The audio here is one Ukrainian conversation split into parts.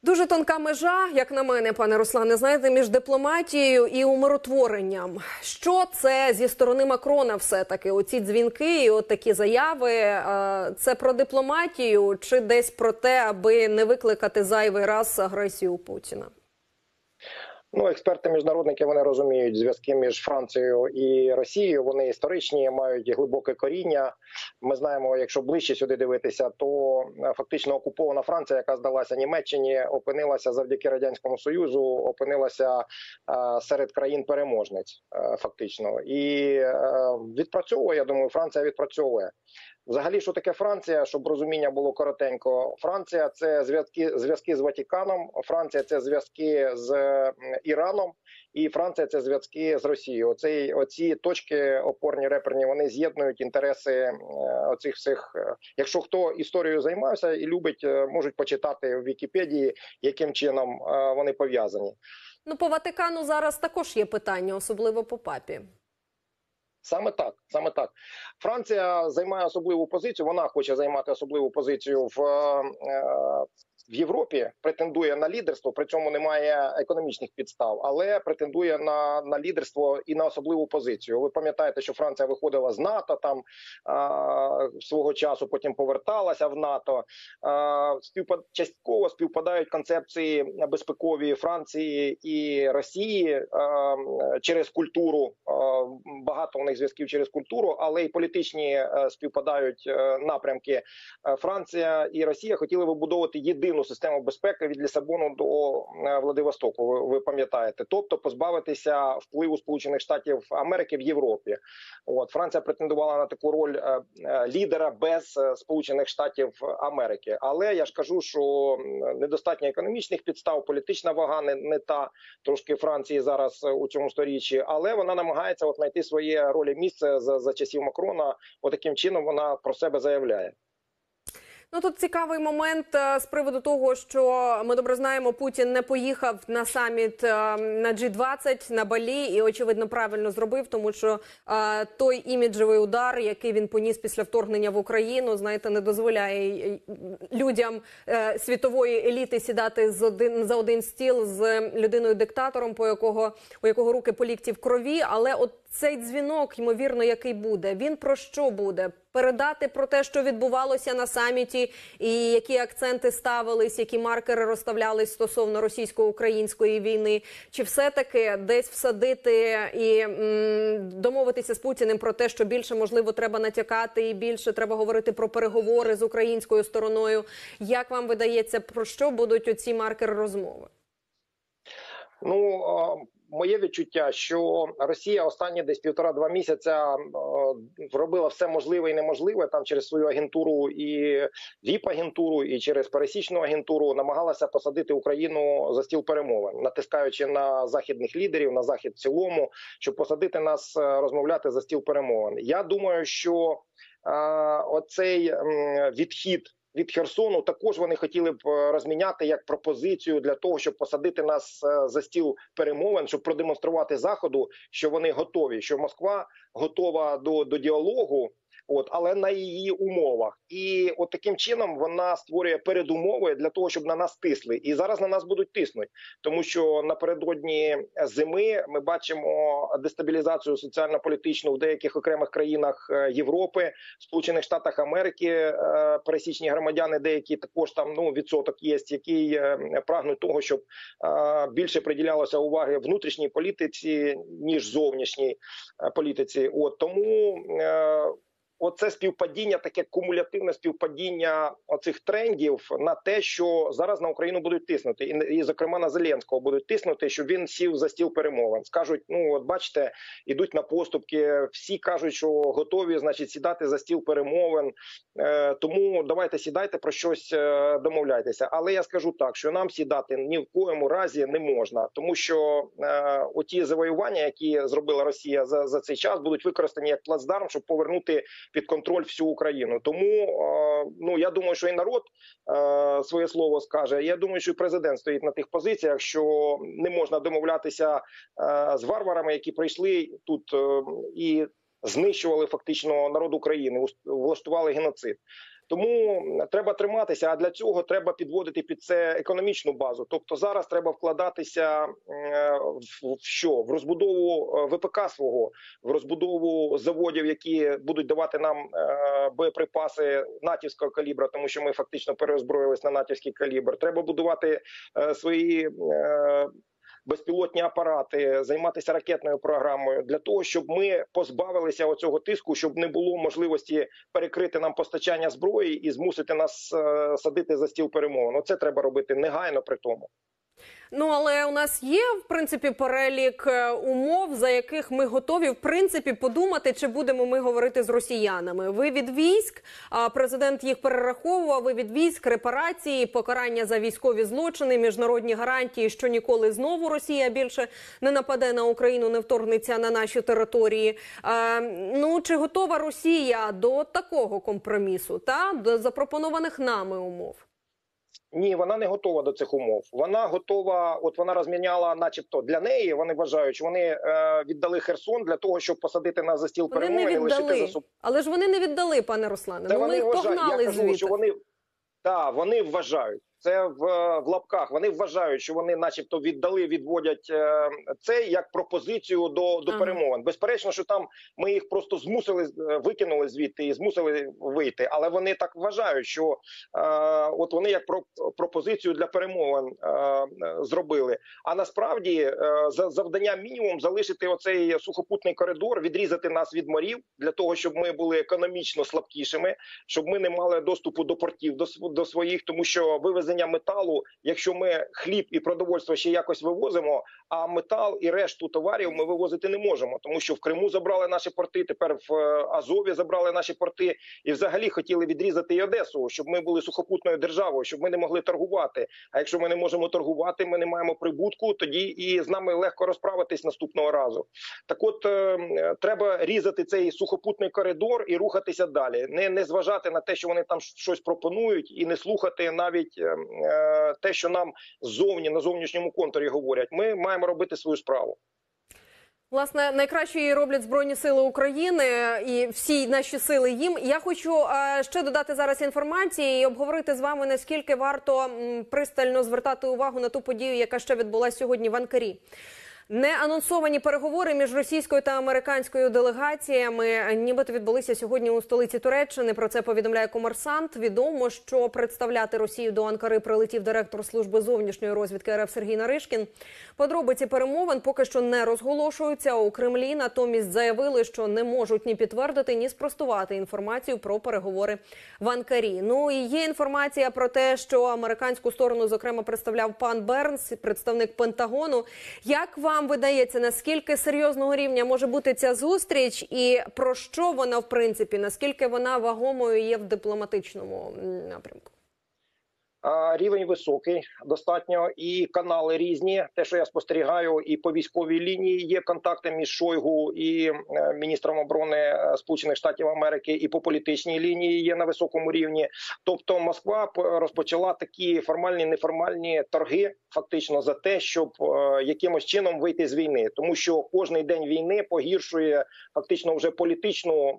Дуже тонка межа, як на мене, пане Руслане, знаєте, між дипломатією і умиротворенням. Що це зі сторони Макрона все-таки? Оці дзвінки і от такі заяви, це про дипломатію чи десь про те, аби не викликати зайвий раз агресію Путіна? Ну, експерти-міжнародники, вони розуміють зв'язки між Францією і Росією. Вони історичні, мають глибоке коріння. Ми знаємо, якщо ближче сюди дивитися, то фактично окупована Франція, яка здалася Німеччині, опинилася завдяки Радянському Союзу, опинилася серед країн-переможниць, фактично. І відпрацьовує, я думаю, Франція відпрацьовує. Взагалі, що таке Франція, щоб розуміння було коротенько. Франція – це зв'язки з Ватиканом, Франція – це зв'язки з Іраном, і Франція – це зв'язки з Росією. Оці точки опорні, реперні, вони з'єднують інтереси оцих всіх. Якщо хто історією займався і любить, можуть почитати в Вікіпедії, яким чином вони пов'язані. Ну, по Ватикану зараз також є питання, особливо по папі. Саме так, саме так. Франція займає особливу позицію, вона хоче займати особливу позицію в Європі, претендує на лідерство, при цьому немає економічних підстав, але претендує на лідерство і на особливу позицію. Ви пам'ятаєте, що Франція виходила з НАТО там свого часу, потім поверталася в НАТО. Частково співпадають концепції безпекові Франції і Росії через культуру. Багато у них зв'язків через культуру, але й політичні співпадають напрямки. Франція і Росія хотіли вибудовувати єдину систему безпеки від Лісабону до Владивостоку, ви пам'ятаєте. Тобто позбавитися впливу Сполучених Штатів Америки в Європі. Франція претендувала на таку роль лідера без Сполучених Штатів Америки. Але я ж кажу, що недостатньо економічних підстав, політична вага не та трошки Франції зараз у цьому сторіччі, але вона намагається знайти своє роль і місце за часів Макрона. Таким чином вона про себе заявляє. Ну, тут цікавий момент з приводу того, що ми добре знаємо, Путін не поїхав на саміт на G20 на Балі і, очевидно, правильно зробив, тому що той іміджевий удар, який він поніс після вторгнення в Україну, знаєте, не дозволяє людям світової еліти сідати за один стіл з людиною-диктатором, у якого руки по лікті в крові, але от цей дзвінок, ймовірно, який буде, він про що буде? Передати про те, що відбувалося на саміті, і які акценти ставились, які маркери розставлялись стосовно російсько-української війни? Чи все-таки десь всадити і домовитися з Путіним про те, що більше, можливо, треба натякати і більше треба говорити про переговори з українською стороною? Як вам видається, про що будуть оці маркери розмови? Моє відчуття, що Росія останні десь 1,5-2 місяця робила все можливе і неможливе там через свою агентуру і ВІП-агентуру, і через пересічну агентуру намагалася посадити Україну за стіл перемовин, натискаючи на західних лідерів, на Захід в цілому, щоб посадити нас розмовляти за стіл перемовин. Я думаю, що оцей відхід від Херсону також вони хотіли б розміняти як пропозицію для того, щоб посадити нас за стіл перемовин, щоб продемонструвати Заходу, що вони готові, що Москва готова до діалогу, але на її умовах. І таким чином вона створює передумови для того, щоб на нас тисли. І зараз на нас будуть тиснути. Тому що напередодні зими ми бачимо дестабілізацію соціально-політичну в деяких окремих країнах Європи, Сполучених Штатах Америки. Пересічні громадяни деякі також там, відсоток є, який прагнуть того, щоб більше приділялося уваги внутрішній політиці, ніж зовнішній політиці. Тому оце співпадіння, таке кумулятивне співпадіння оцих трендів на те, що зараз на Україну будуть тиснути. І зокрема, на Зеленського будуть тиснути, щоб він сів за стіл перемовин. Скажуть, бачите, ідуть на поступки, всі кажуть, що готові, значить, сідати за стіл перемовин. Тому давайте сідайте, про щось домовляйтеся. Але я скажу так, що нам сідати ні в коєму разі не можна. Тому що оті завоювання, які зробила Росія за цей час, будуть використані як плацдарм, щоб повернути під контроль всю Україну. Тому, я думаю, що і народ своє слово скаже. Я думаю, що і президент стоїть на тих позиціях, що не можна домовлятися з варварами, які прийшли тут і знищували фактично народ України, влаштували геноцид. Тому треба триматися, а для цього треба підводити під це економічну базу. Тобто зараз треба вкладатися в що? В розбудову ВПК свого, в розбудову заводів, які будуть давати нам боєприпаси натівського калібра, тому що ми фактично переозброїлись на натівський калібр. Треба будувати свої безпілотні апарати, займатися ракетною програмою для того, щоб ми позбавилися оцього тиску, щоб не було можливості перекрити нам постачання зброї і змусити нас садити за стіл перемовин. Оце треба робити негайно при тому. Ну, але у нас є, в принципі, перелік умов, за яких ми готові, в принципі, подумати, чи будемо ми говорити з росіянами. Ви від військ, президент їх перераховував, ви від військ, репарації, покарання за військові злочини, міжнародні гарантії, що ніколи знову Росія більше не нападе на Україну, не вторгнеться на наші території. Ну, чи готова Росія до такого компромісу, та, до запропонованих нами умов? Ні, вона не готова до цих умов. Вона готова, от вона розміняла, начебто, для неї, вони вважають, що вони віддали Херсон для того, щоб посадити нас за стіл перемовин і лишити за собою. Але ж вони не віддали, пане Руслане. Це ну, вони ми їх погнали звідти. Що вони вважають. Це в лапках. Вони вважають, що вони начебто відводять це як пропозицію до перемовин. Безперечно, що там ми їх просто викинули звідти і змусили вийти. Але вони так вважають, що от вони як пропозицію для перемовин зробили. А насправді завдання мінімум залишити оцей сухопутний коридор, відрізати нас від морів, для того, щоб ми були економічно слабкішими, щоб ми не мали доступу до портів, до своїх, тому що вивезення металу, якщо ми хліб і продовольство ще якось вивозимо, а метал і решту товарів ми вивозити не можемо, тому що в Криму забрали наші порти, тепер в Азові забрали наші порти, і взагалі хотіли відрізати і Одесу, щоб ми були сухопутною державою, щоб ми не могли торгувати. А якщо ми не можемо торгувати, ми не маємо прибутку, тоді і з нами легко розправитись наступного разу. Так от, треба різати цей сухопутний коридор і рухатися далі. Не зважати на те, що вони там щось пропонують, і не слухати навіть те, що нам ззовні, на зовнішньому контурі говорять. Ми маємо робити свою справу. Власне, найкраще її роблять Збройні Сили України і всі наші сили їм. Я хочу ще додати зараз інформації і обговорити з вами, наскільки варто пристально звертати увагу на ту подію, яка ще відбулася сьогодні в Анкарі. Неанонсовані переговори між російською та американською делегаціями нібито відбулися сьогодні у столиці Туреччини. Про це повідомляє «Комерсант». Відомо, що представляти Росію до Анкари прилетів директор служби зовнішньої розвідки РФ Сергій Наришкін. Подробиці перемовин поки що не розголошуються. У Кремлі натомість заявили, що не можуть ні підтвердити, ні спростувати інформацію про переговори в Анкарі. Ну і є інформація про те, що американську сторону, зокрема, представляв пан Бернс, представник Пентагону. Як вам видається, наскільки серйозного рівня може бути ця зустріч і про що вона, в принципі, наскільки вона вагомою є в дипломатичному напрямку? Рівень високий достатньо, і канали різні. Те, що я спостерігаю, і по військовій лінії є контакти між Шойгу і міністром оборони Сполучених Штатів Америки, і по політичній лінії є на високому рівні. Тобто Москва розпочала такі формальні, неформальні торги фактично за те, щоб якимось чином вийти з війни. Тому що кожний день війни погіршує фактично вже політичну,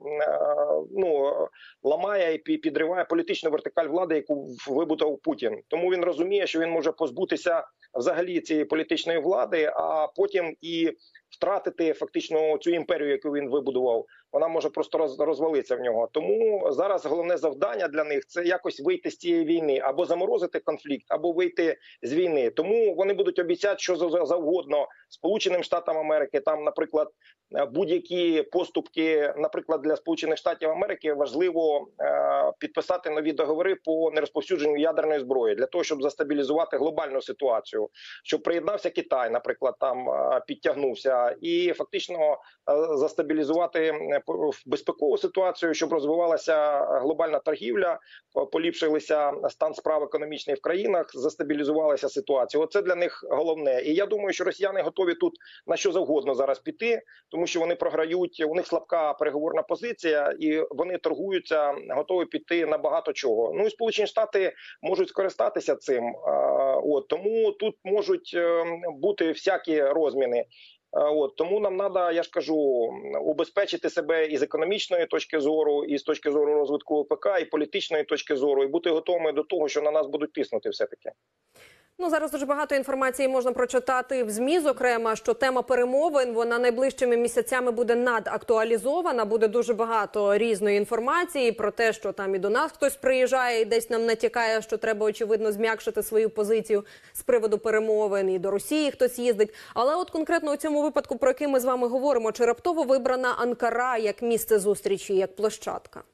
ламає і підриває політичну вертикаль влади, яку вибудував Путін. Тому він розуміє, що він може позбутися взагалі цієї політичної влади, а потім і втратити фактично цю імперію, яку він вибудував. Вона може просто розвалитися в нього. Тому зараз головне завдання для них – це якось вийти з цієї війни. Або заморозити конфлікт, або вийти з війни. Тому вони будуть обіцяти, що завгодно Сполученим Штатам Америки. Там, наприклад, будь-які поступки, наприклад, для Сполучених Штатів Америки важливо підписати нові договори по нерозповсюдженню ядерної зброї, для того, щоб застабілізувати глобальну ситуацію. Щоб приєднався Китай, наприклад, там підтягнувся, і фактично застабілізувати безпекову ситуацію, щоб розвивалася глобальна торгівля, поліпшилися стан справ економічний в країнах, застабілізувалася ситуація. Оце для них головне. І я думаю, що росіяни готові тут на що завгодно зараз піти, тому що вони програють, у них слабка переговорна позиція, і вони торгуються, готові піти на багато чого. Ну і Сполучені Штати можуть скористатися цим. Тому тут можуть бути всякі розміни. Тому нам треба, я ж кажу, убезпечити себе і з економічної точки зору, і з точки зору розвитку ОПК, і політичної точки зору, і бути готовими до того, що на нас будуть тиснути все-таки. Ну, зараз дуже багато інформації можна прочитати в ЗМІ, зокрема, що тема перемовин, вона найближчими місяцями буде надактуалізована, буде дуже багато різної інформації про те, що там і до нас хтось приїжджає і десь нам натякає, що треба, очевидно, зм'якшити свою позицію з приводу перемовин, і до Росії хтось їздить. Але от конкретно у цьому випадку, про який ми з вами говоримо, чи раптово вибрана Анкара як місце зустрічі, як площадка?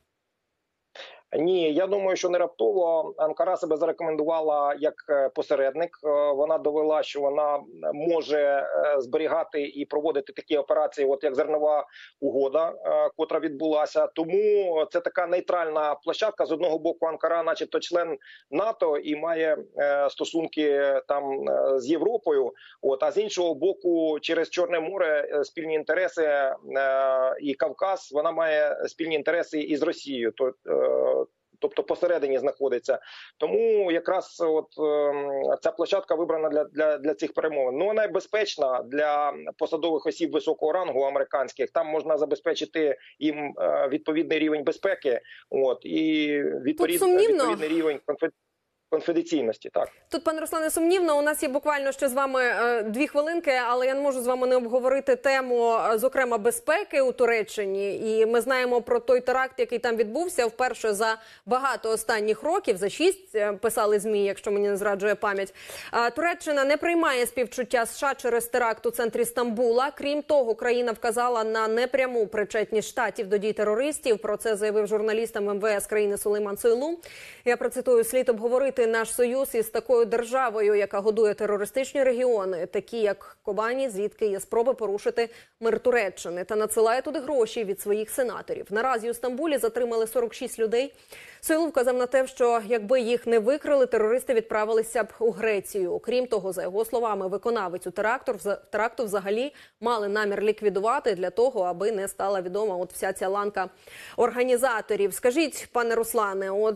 Ні, я думаю, що не раптово. Анкара себе зарекомендувала як посередник. Вона довела, що вона може зберігати і проводити такі операції, от як зернова угода, котра відбулася. Тому це така нейтральна площадка. З одного боку, Анкара, начебто, член НАТО і має стосунки там з Європою. А з іншого боку, через Чорне море спільні інтереси і Кавказ, вона має спільні інтереси і з Росією. Тобто посередині знаходиться. Тому якраз ця площадка вибрана для цих перемовин. Ну, вона безпечна для посадових осіб високого рангу американських. Там можна забезпечити їм відповідний рівень безпеки, і відповідний рівень конфіденційності, так. Тут, пане Руслане, сумнівно, у нас є буквально ще з вами 2 хвилинки, але я не можу з вами не обговорити тему, зокрема, безпеки у Туреччині. І ми знаємо про той теракт, який там відбувся вперше за багато останніх років, за 6, писали ЗМІ, якщо мені не зраджує пам'ять. Туреччина не приймає співчуття США через теракт у центрі Стамбула. Крім того, країна вказала на непряму причетність Штатів до дій терористів. Про це заявив журналістам МВС країни Сулейман Сойлу. Я процитую: слід обговорити наш союз із такою державою, яка годує терористичні регіони, такі як Кобані, звідки є спроби порушити мир Туреччини, та надсилає туди гроші від своїх сенаторів. Наразі у Стамбулі затримали 46 людей. Сойлу вказав на те, що якби їх не викрили, терористи відправилися б у Грецію. Окрім того, за його словами, виконавицю теракту взагалі мали намір ліквідувати для того, аби не стала відома вся ця ланка організаторів. Скажіть, пане Руслане,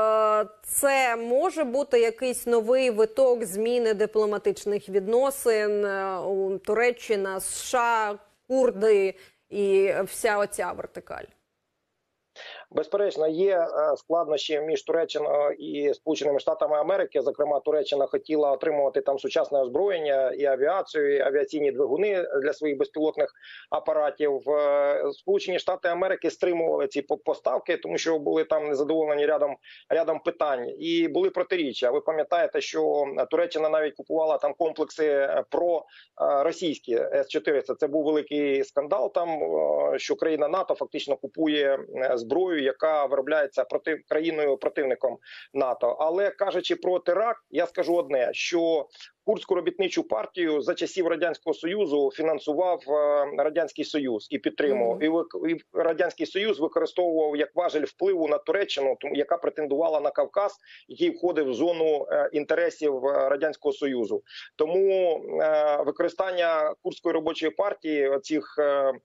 це може бути якийсь новий виток зміни дипломатичних відносин у Туреччина, США, курди і вся оця вертикаль? Безперечно, є складнощі між Туреччиною і Сполученими Штатами Америки. Зокрема, Туреччина хотіла отримувати там сучасне озброєння і авіацію, і авіаційні двигуни для своїх безпілотних апаратів. Сполучені Штати Америки стримували ці поставки, тому що були там незадоволені рядом питань і були протиріччя. Ви пам'ятаєте, що Туреччина навіть купувала там комплекси російські С-400. Це був великий скандал там, що країна НАТО фактично купує зброю, яка виробляється країною-противником НАТО. Але кажучи про теракт, я скажу одне, що Курдську робітничу партію за часів Радянського Союзу фінансував Радянський Союз і підтримував. І Радянський Союз використовував як важель впливу на Туреччину, яка претендувала на Кавказ, який входив в зону інтересів Радянського Союзу. Тому використання Курдської робочої партії, оцих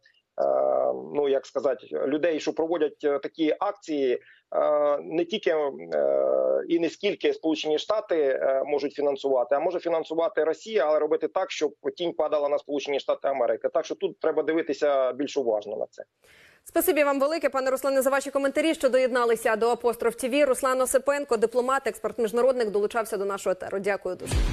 людей, що проводять такі акції, не тільки і не скільки Сполучені Штати можуть фінансувати, а може фінансувати Росія, але робити так, щоб тінь падала на Сполучені Штати Америки. Так що тут треба дивитися більш уважно на це. Спасибі вам велике, пане Руслане, за ваші коментарі, що доєдналися до Апостроф ТВ. Руслан Осипенко, дипломат, експерт-міжнародник, долучався до нашого етеру. Дякую дуже.